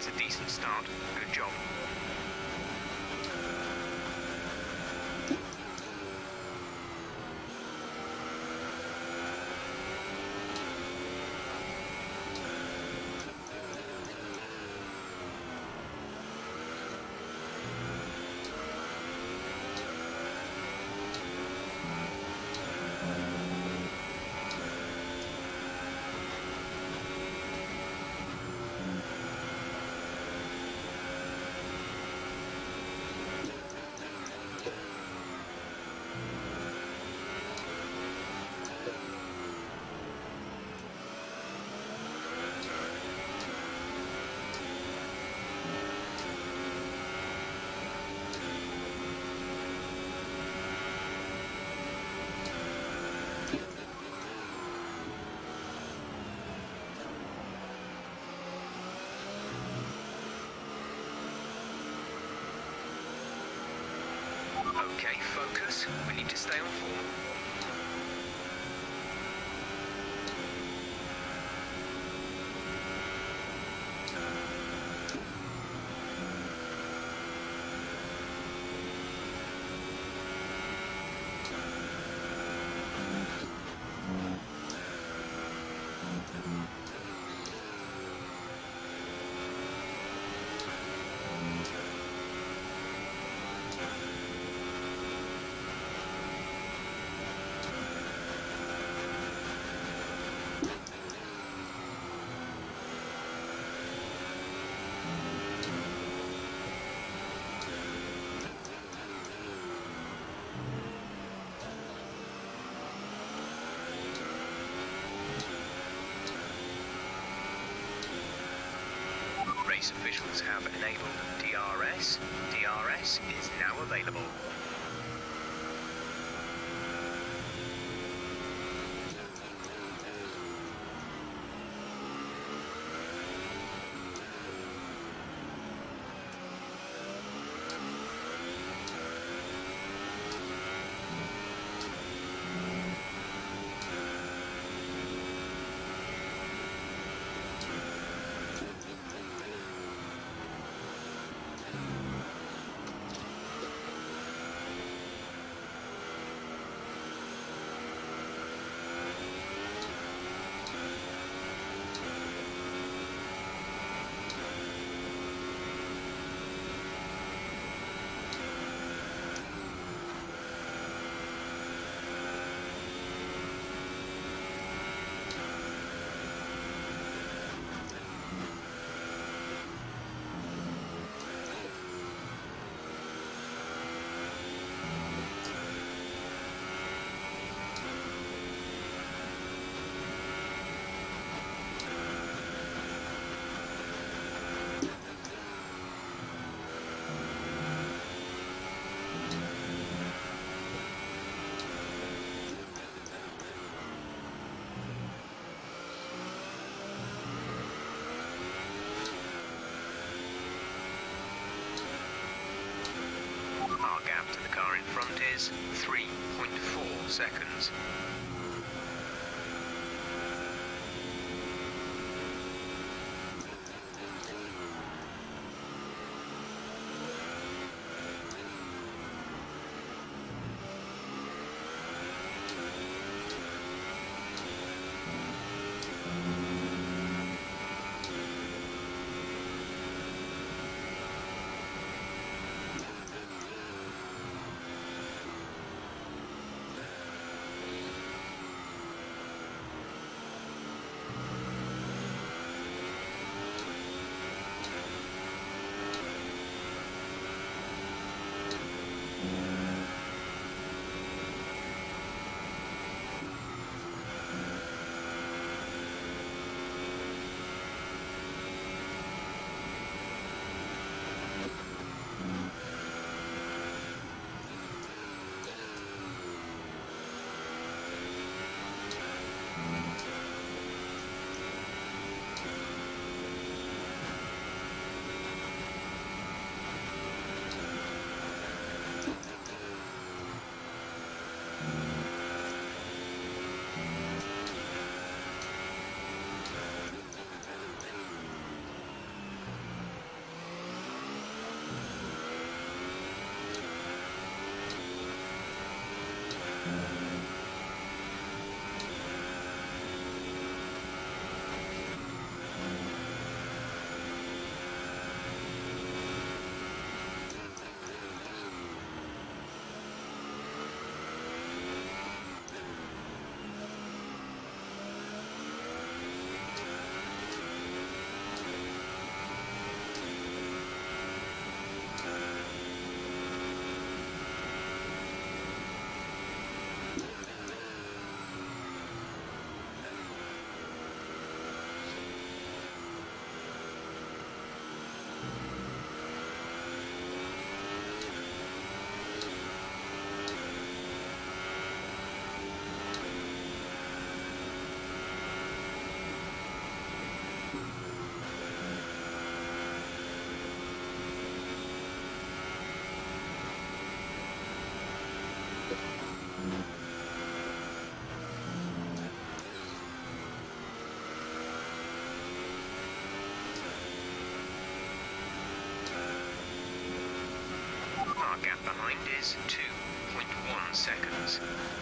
That's a decent start. Good job. Okay, focus. We need to stay on form. Race officials have enabled DRS. DRS is now available. Our gap to the car in front is 3.4 seconds. Our gap behind is 2.1 seconds.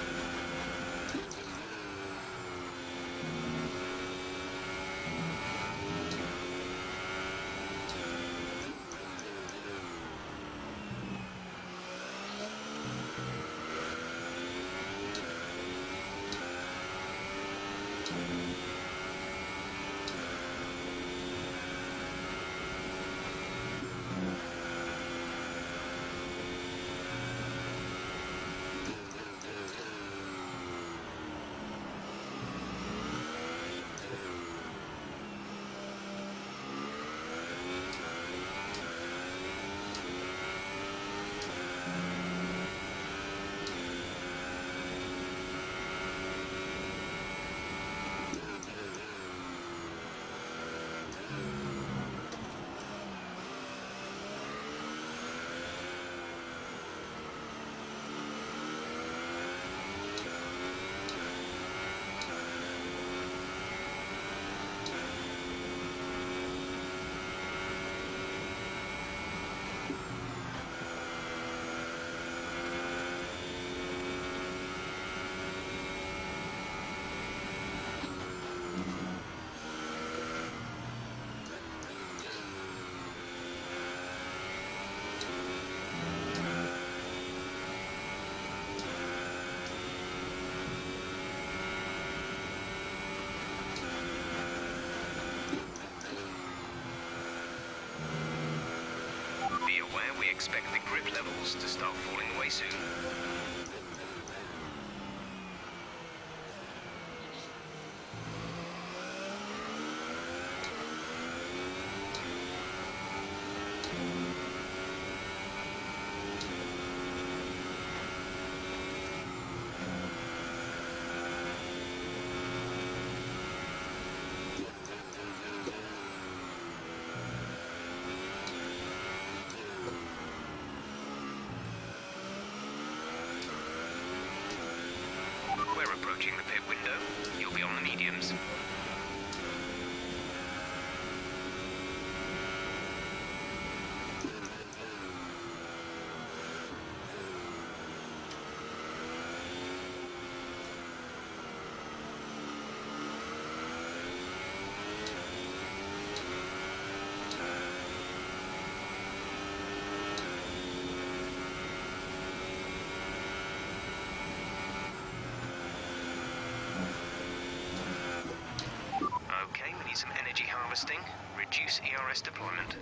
Be aware we expect the grip levels to start falling away soon. We're approaching the pit window. You'll be on the mediums. Okay, we need some energy harvesting. Reduce ERS deployment.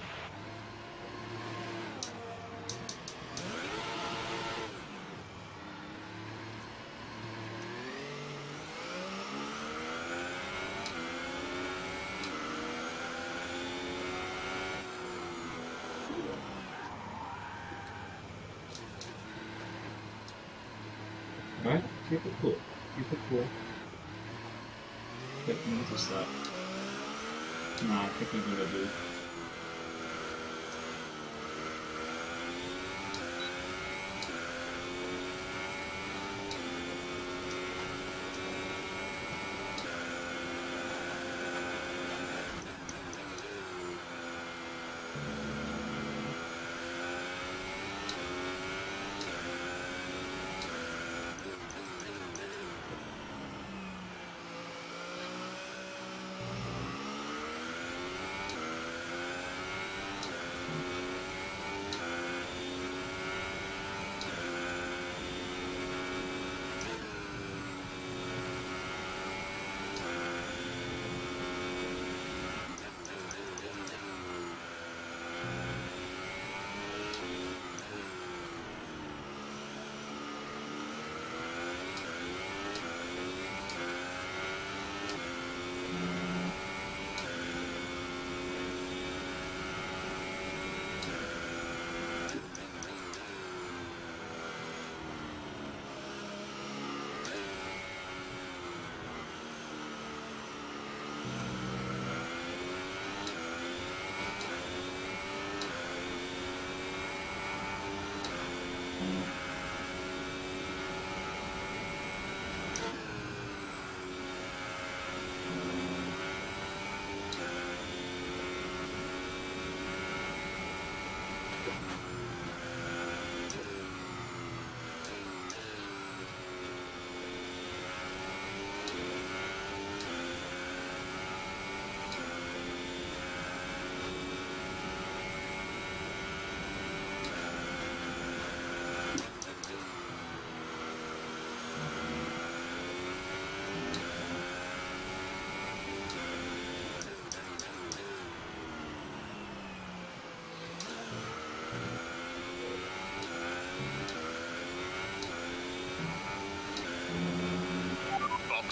Alright, keep it cool. Keep it cool. Wait, what's that? Nah, I think we're gonna do.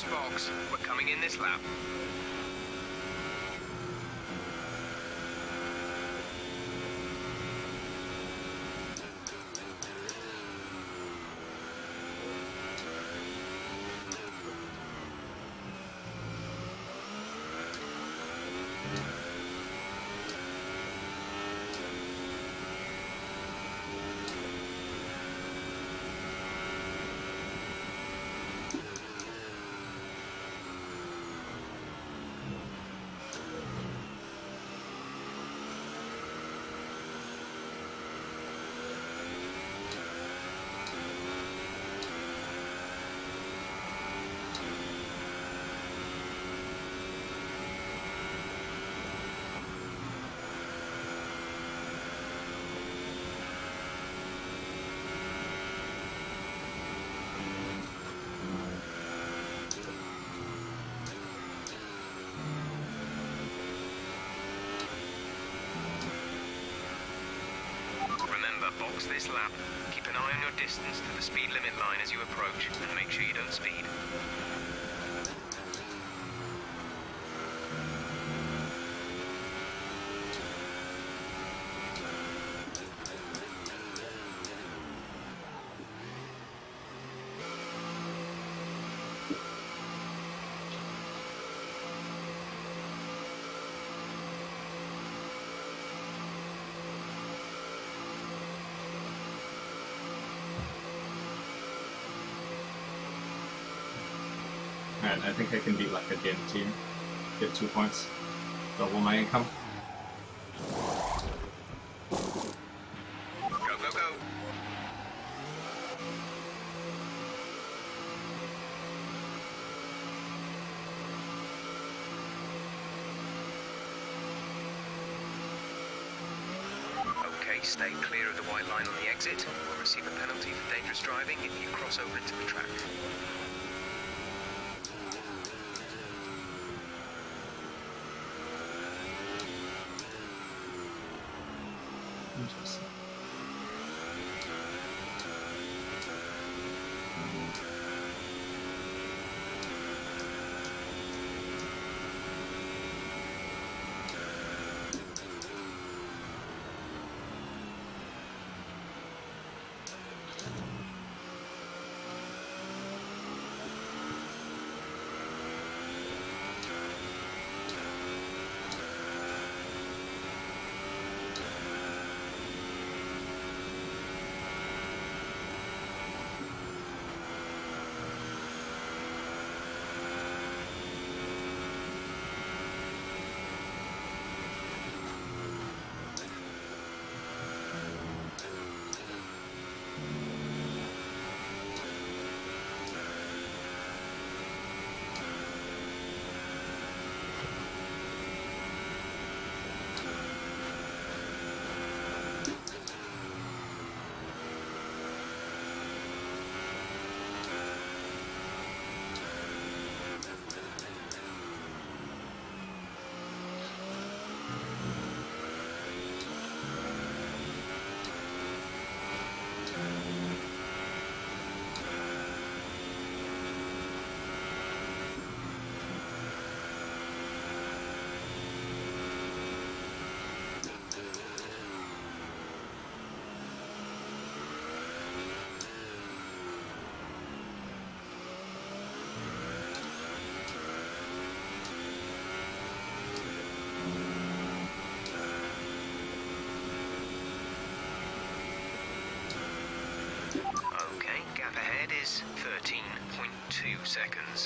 box, box. We're coming in this lap. Box this lap. Keep an eye on your distance to the speed limit line as you approach, and make sure you don't speed. Alright, I think I can beat like a dim team. Get 2 points. Double my income. Go, go, go. Okay, stay clear of the white line on the exit. We'll receive a penalty for dangerous driving if you cross over into the track. Interesting. Okay, gap ahead is 13.2 seconds.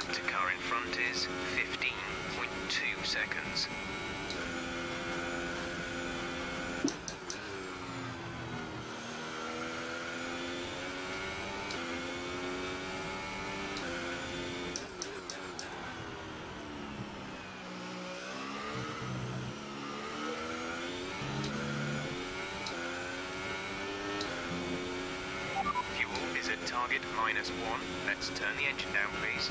to car in front is 15.2 seconds. Target -1. Let's turn the engine down, please.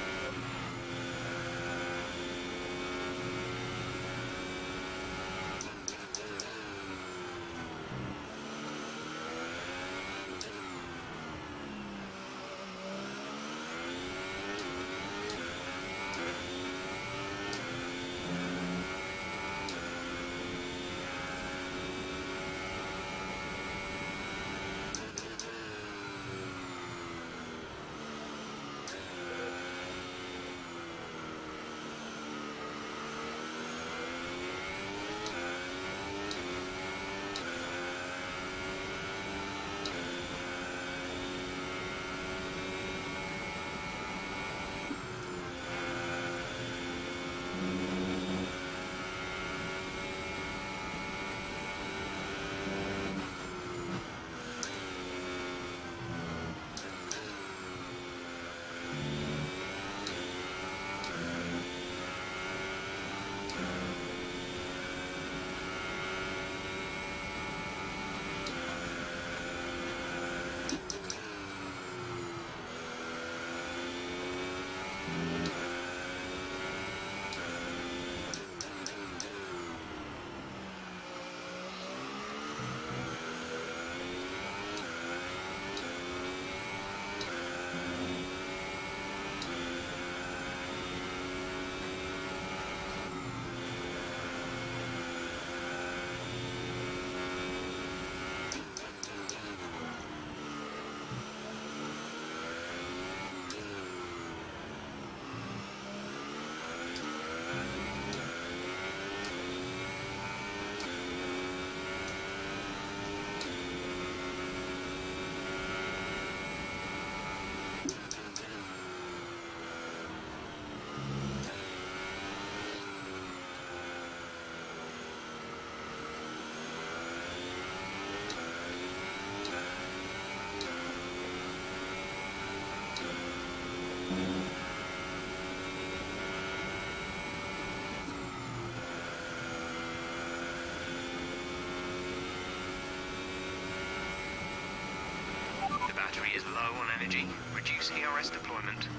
Battery is low on energy. Reduce ERS deployment.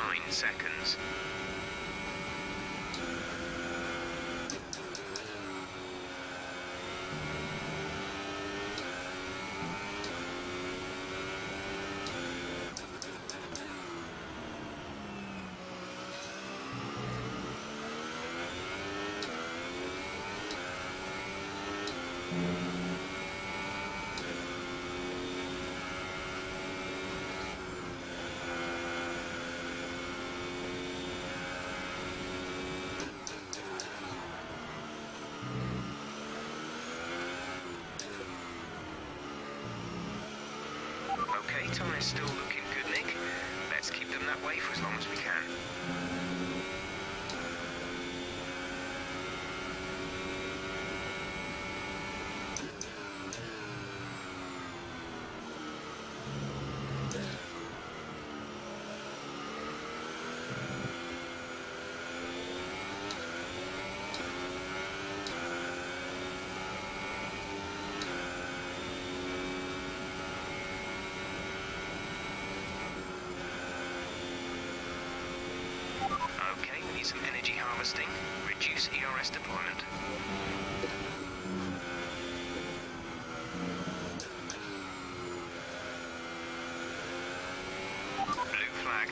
seconds. Okay, tyres still looking good, Nick. Let's keep them that way for as long as we can. Okay, we need some energy harvesting. Reduce ERS deployment. Blue flag.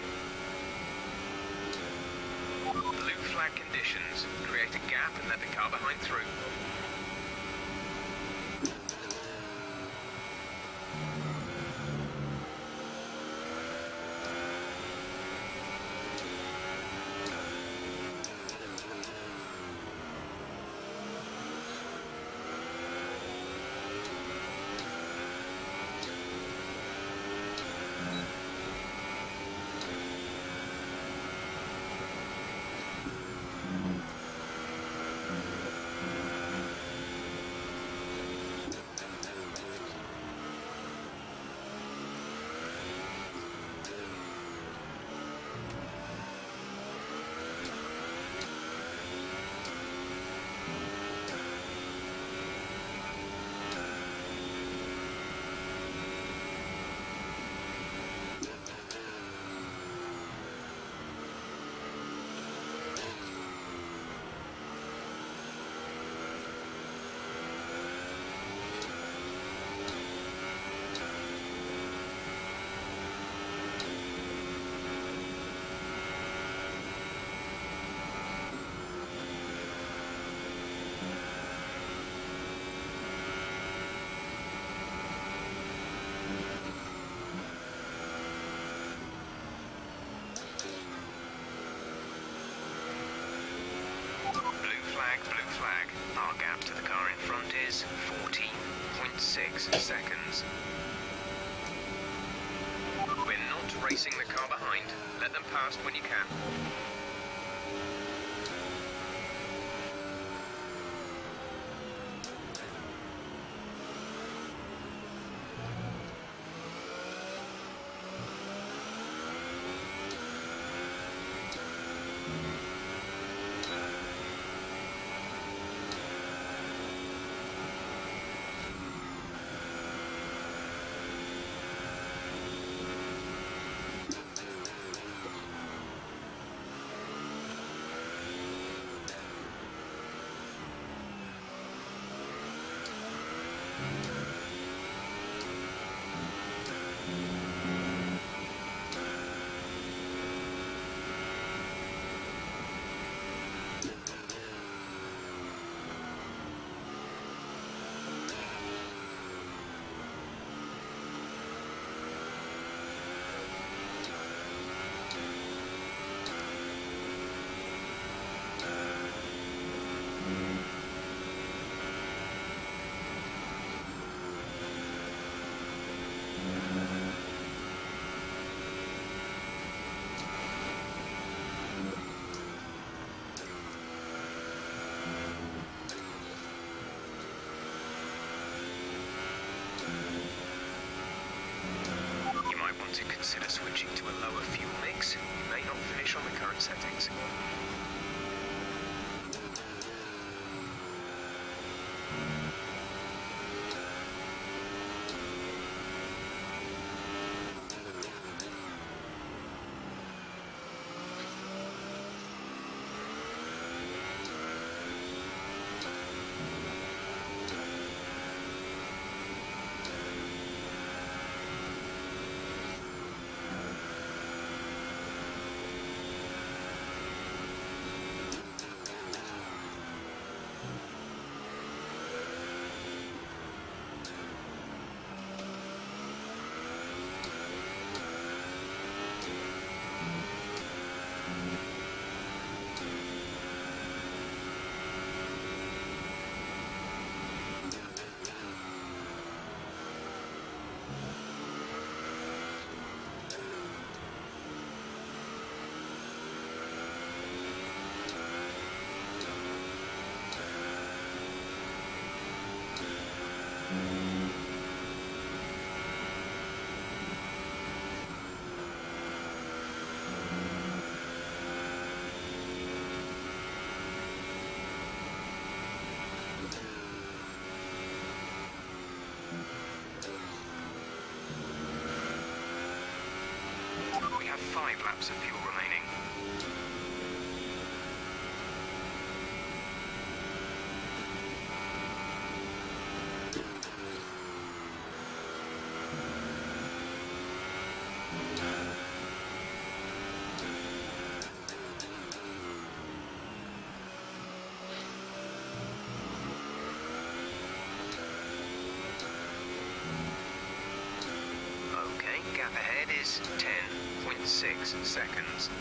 Blue flag conditions. Create a gap and let the car behind through. Blue flag. Our gap to the car in front is 14.6 seconds. We're not racing the car behind. Let them pass when you can. To consider switching to a lower fuel mix. You may not finish on the current settings. We have 5 laps of fuel remaining. Okay, gap ahead is 10.6 seconds.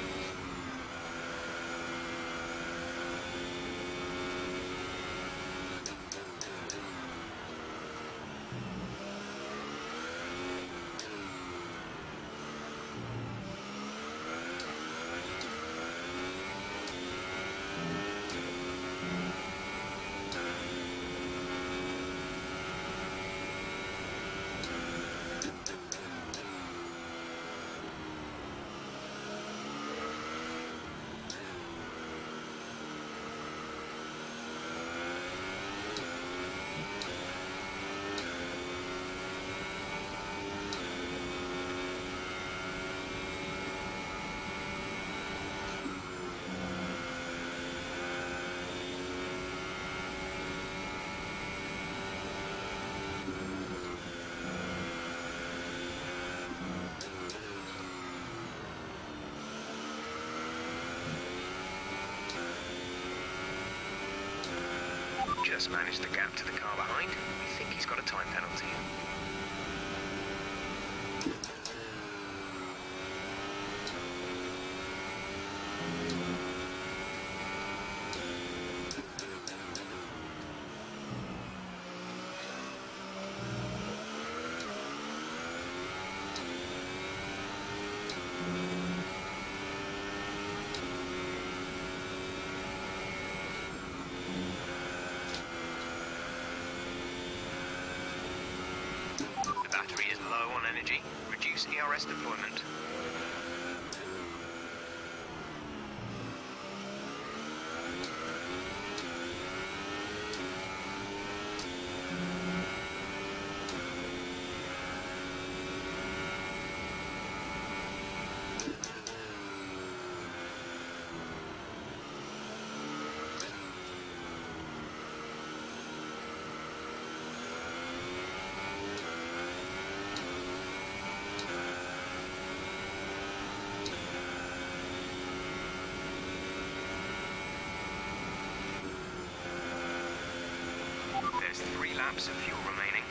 Just managed the gap to the car behind. We think he's got a time penalty. Battery is low on energy. Reduce ERS deployment. There's 3 laps of fuel remaining.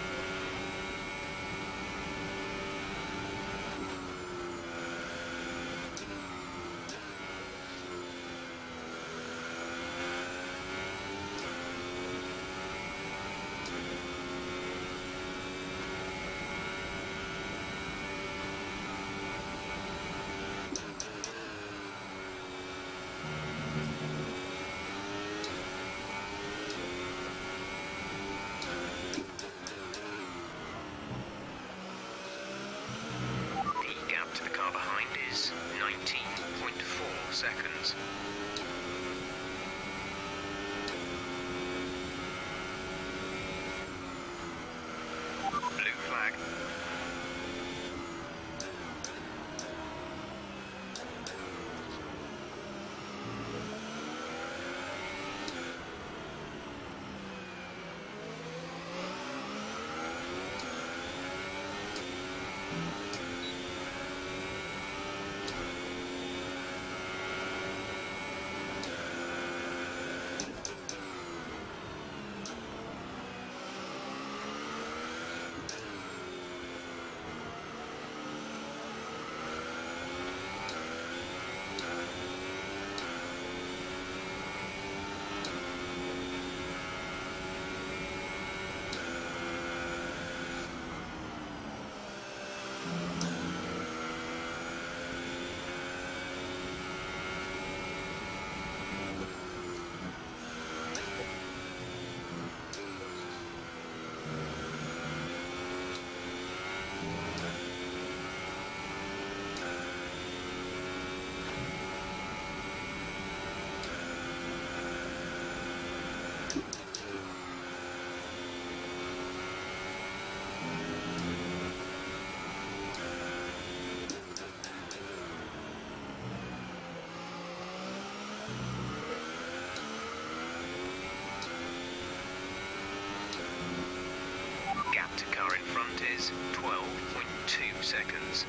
car in front is 12.2 seconds.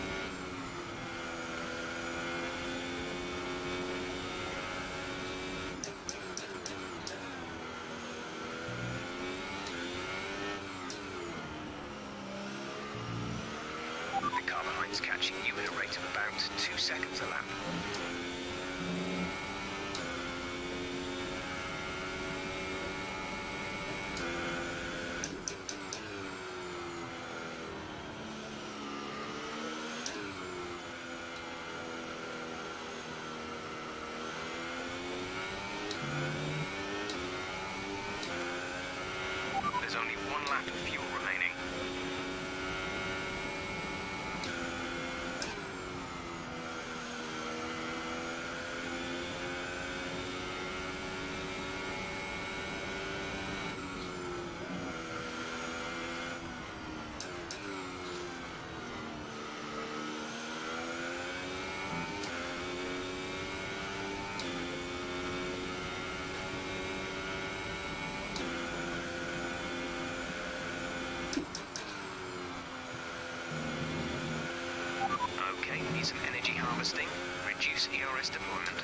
The car behind's catching you at a rate of about 2 seconds a lap. There's only 1 lap of fuel remaining. Okay, need some energy harvesting. Reduce ERS deployment.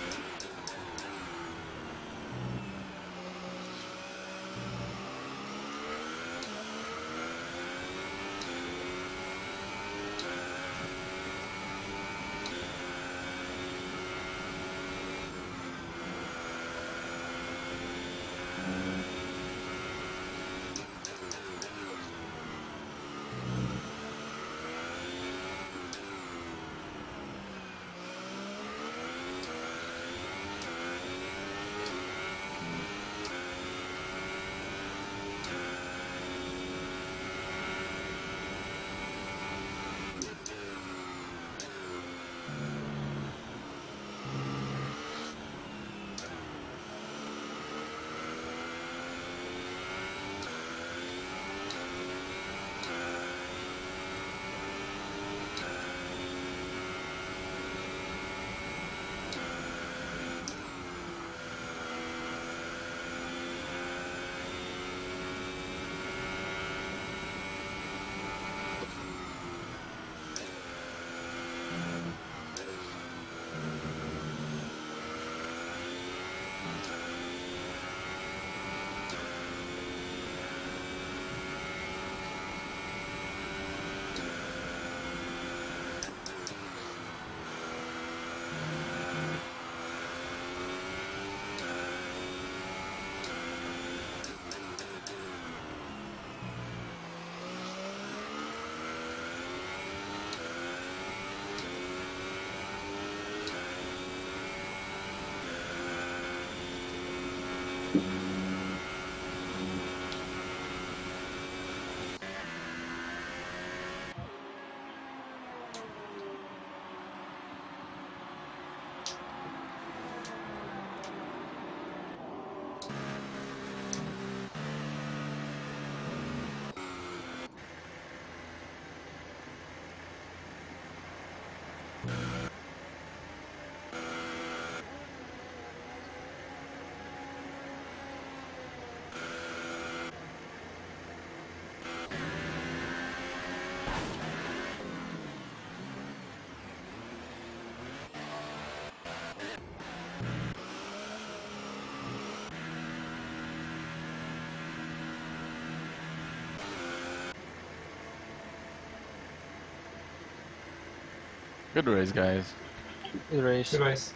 Good race, guys. Good race. Good race.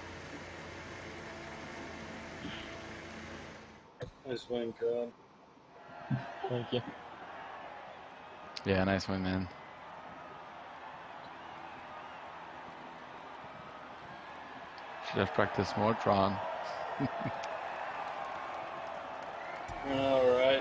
Nice win, God. Thank you. Yeah, nice win, man. Should have practiced more, Tron. Alright.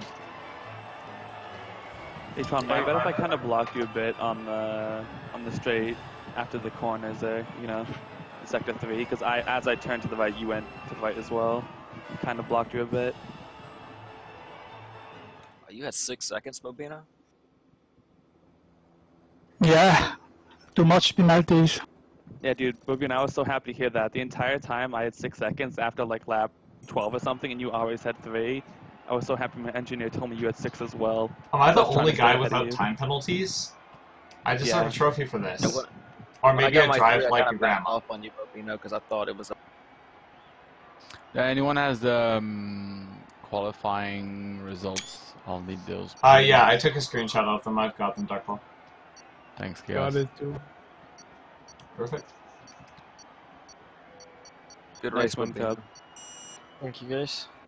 Hey Tron, my bad if I kind of blocked you a bit on the straight after the corners there, you know, in sector 3, because as I turned to the right, you went to the right as well. Kind of blocked you a bit. You had 6 seconds, Bobina? Yeah, too much penalties. Yeah, dude, Boobian, I was so happy to hear that. The entire time I had 6 seconds after like lap 12 or something, and you always had 3. I was so happy my engineer told me you had 6 as well. Am I the I was trying only to stay guy ahead of without you. time penalties? I just Yeah. have a trophy for this. Yeah, Or When I maybe got I my drive 3, I like kind a of backed grandma. off on you, Bobino, because I thought it was. Anyone has the qualifying results? I'll need those. Yeah, I took a screenshot of them. I've got them, Darkball. Thanks, Chaos. Got it too. Perfect. Good Nice race, one, Bobino. Cub. Thank you, guys.